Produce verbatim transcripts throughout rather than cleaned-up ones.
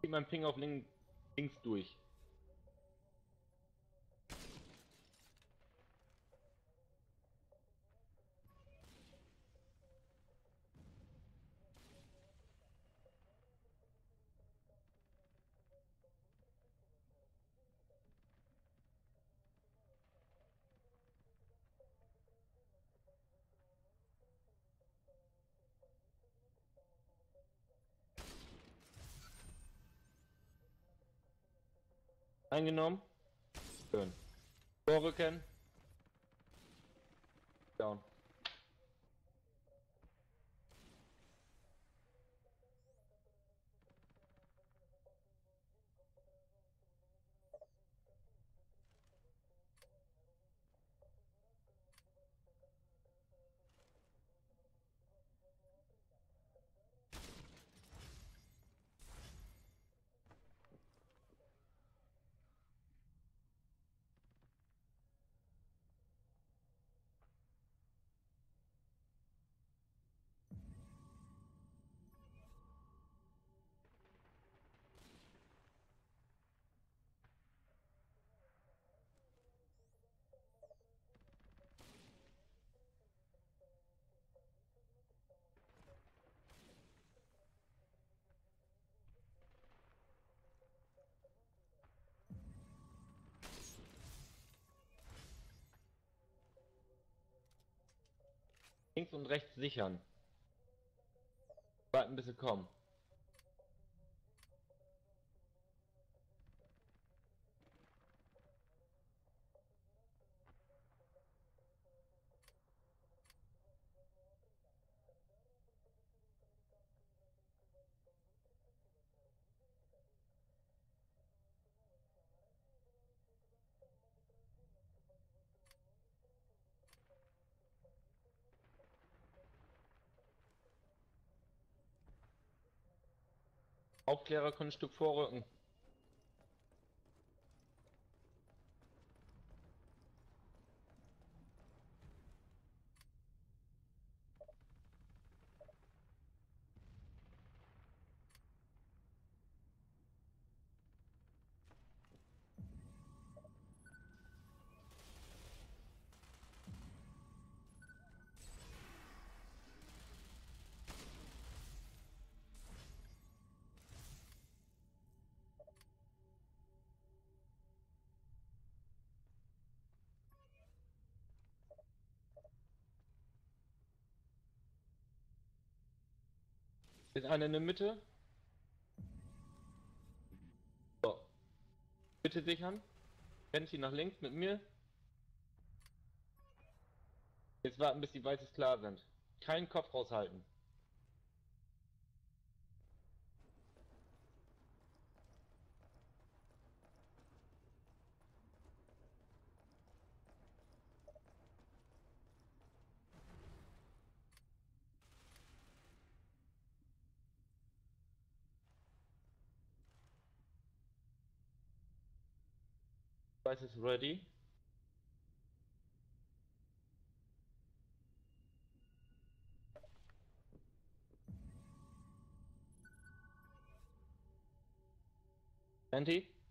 Gib meinen Ping auf link, links durch. Eingenommen. Schön. Vorrücken. Down. Links und rechts sichern. Warten bis sie kommen. Aufklärer können ein Stück vorrücken. Ist einer in der Mitte? So. Bitte sichern. Fancy nach links mit mir. Jetzt warten, bis die Weißes klar sind. Keinen Kopf raushalten. Weißes ready. Anti.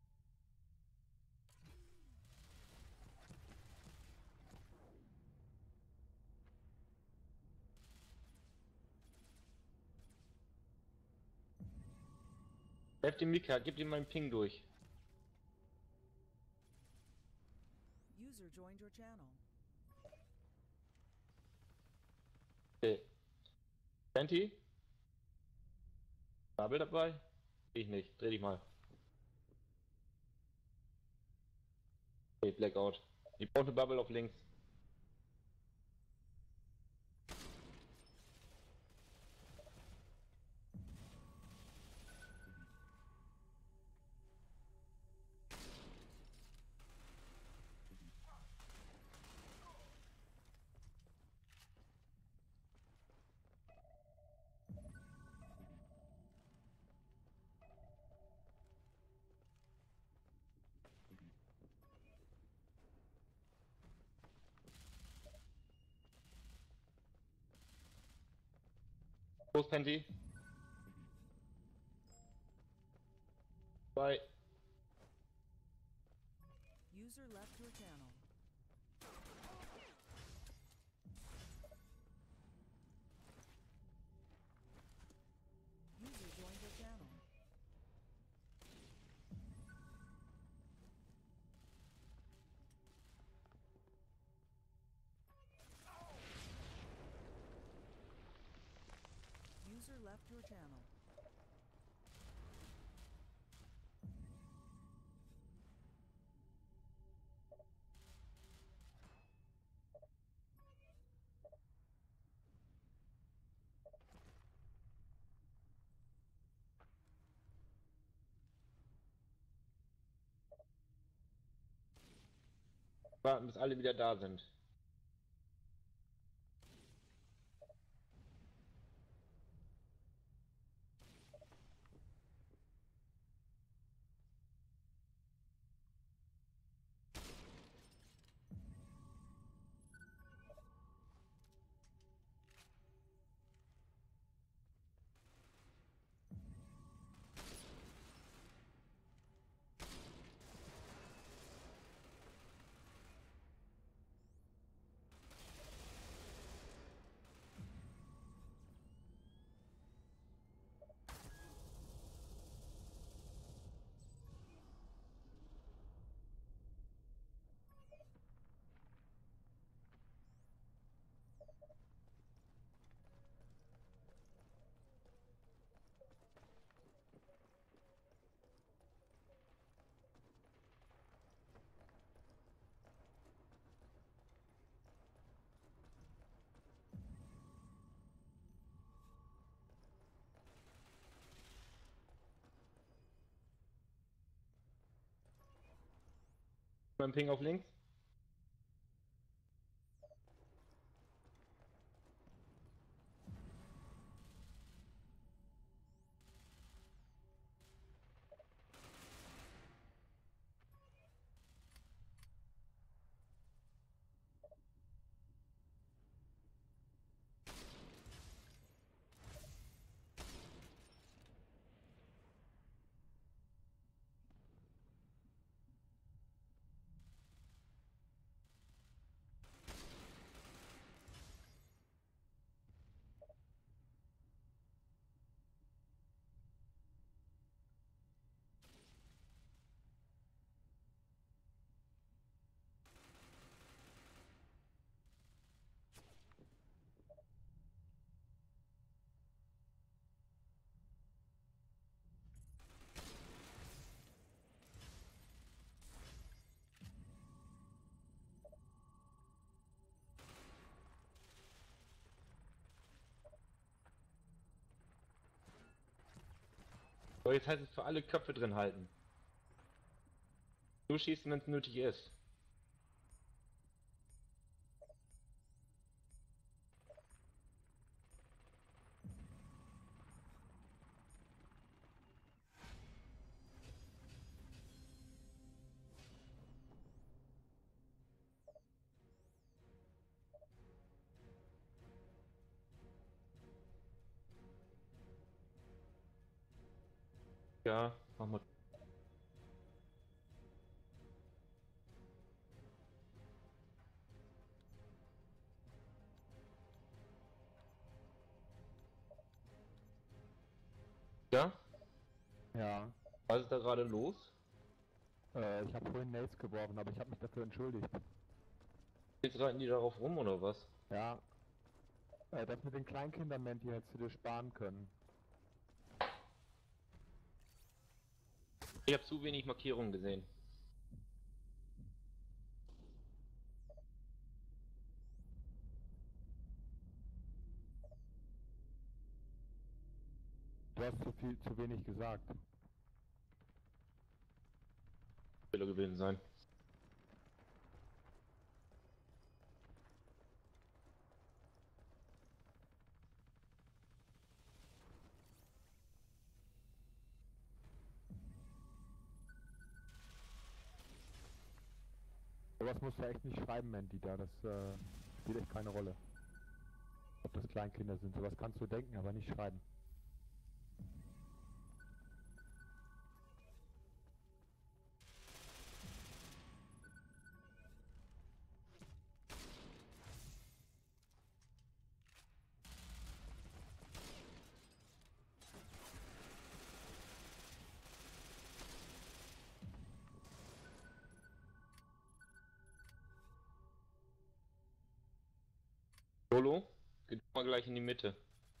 Helft dem Mika, gib ihm meinen Ping durch. User joined your channel. Okay. Anti. Bubble dabei? Ich nicht. Dreh dich mal. Okay, Blackout. Ich brauche eine Bubble auf links. Los, Panty. Zwei. User left your channel. User joined your channel. User left your channel. Warten, bis alle wieder da sind. Mein Ping auf links. So, jetzt heißt es für alle Köpfe drin halten. Nur schießen, wenn es nötig ist. Ja, machen wir. Ja? Ja, Was ist da gerade los? äh, ich habe vorhin Nades geworfen, aber ich habe mich dafür entschuldigt. Jetzt reiten die darauf rum oder was? Ja, äh, das mit den Kleinkindern, Menti, hättest du dir sparen können. Ich habe zu wenig Markierungen gesehen. Du hast zu viel, zu wenig gesagt. Fehler gewesen sein. Sowas musst du echt nicht schreiben, Menti, da, das äh, spielt echt keine Rolle. Ob das Kleinkinder sind, sowas kannst du denken, aber nicht schreiben. Solo, geh du mal gleich in die Mitte.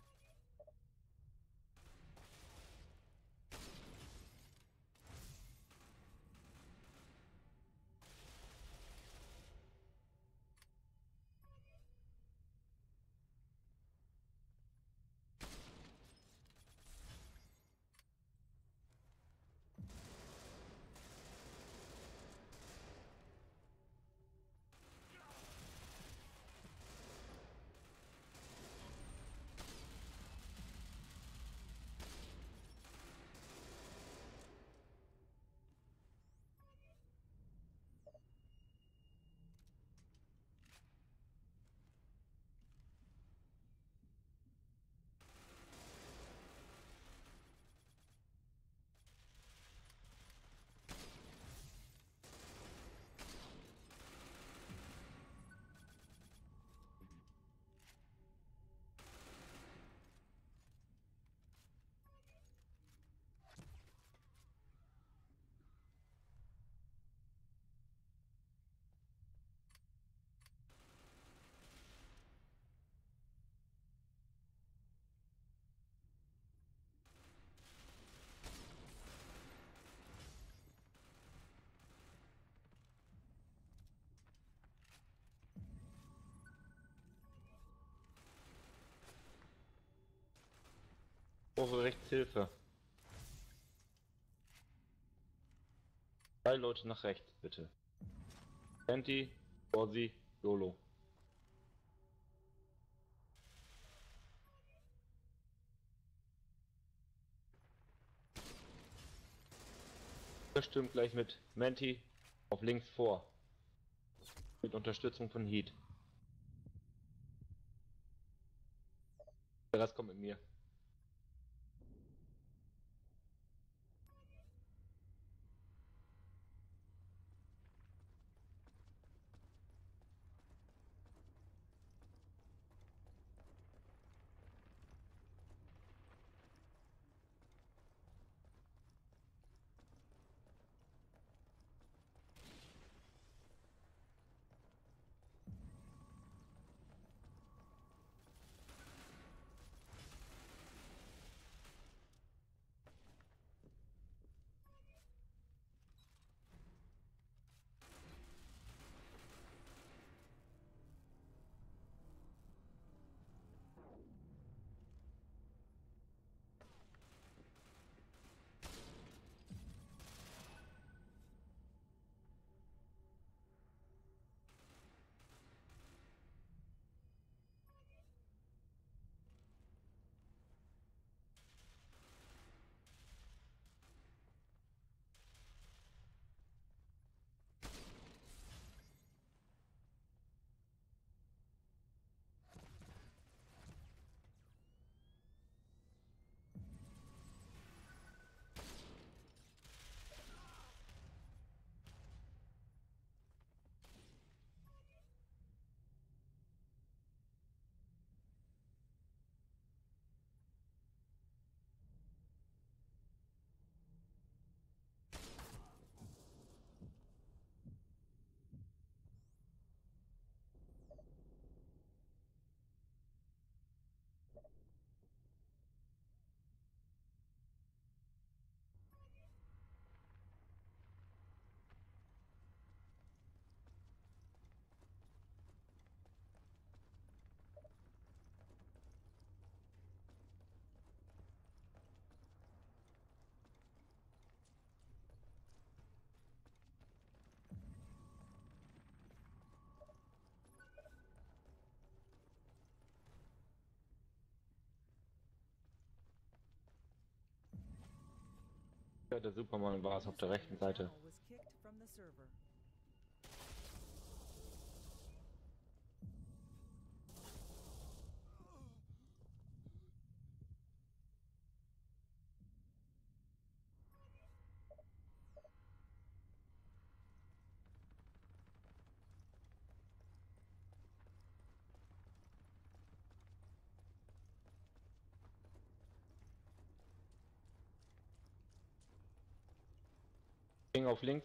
Brauche rechts Hilfe. Drei Leute nach rechts, bitte. Senti, Borsi, Solo. Das stimmt gleich mit Menti auf links vor. Mit Unterstützung von Heat. Der Rest kommt mit mir. Ja, der Superman war es auf der rechten Seite. Channel was kicked from the server. Ging auf links.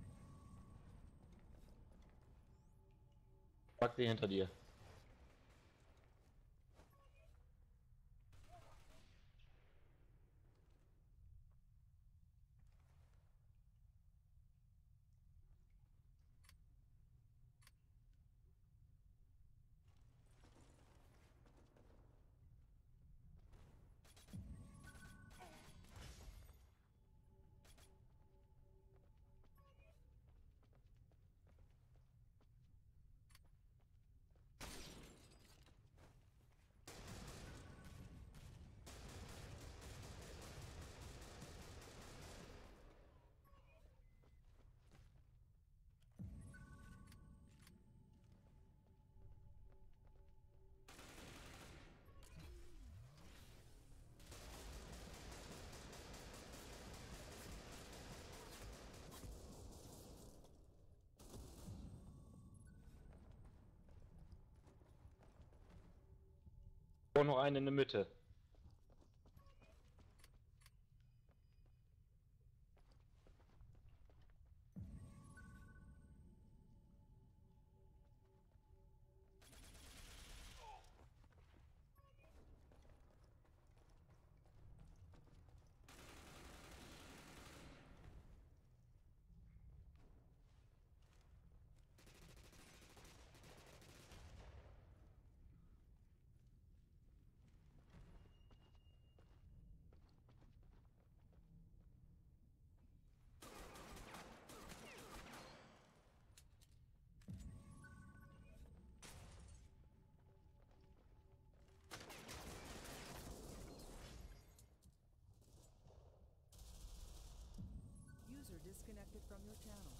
Pack sie hinter dir. brauche noch einen in der Mitte. User disconnected from your channel.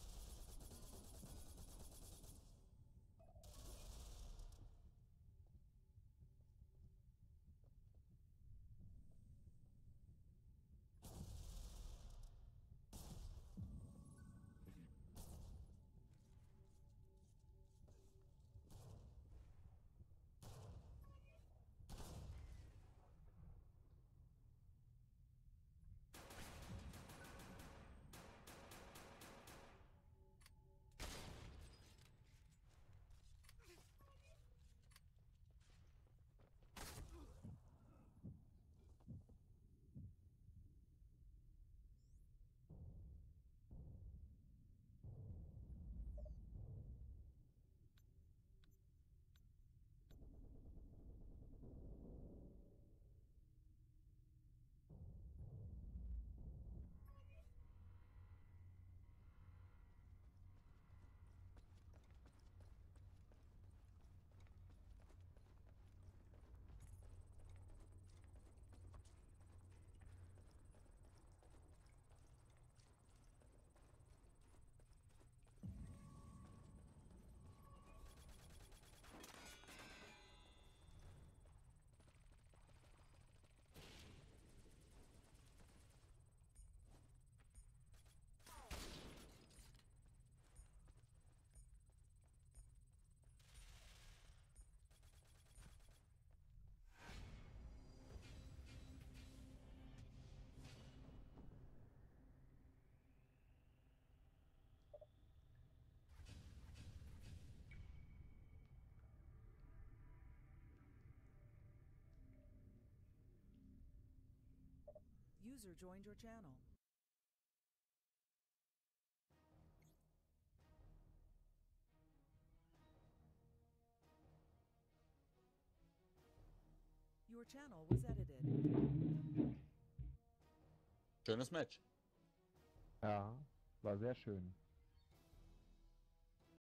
User joined your channel. Your channel was edited. Schönes Match. Ja, war sehr schön.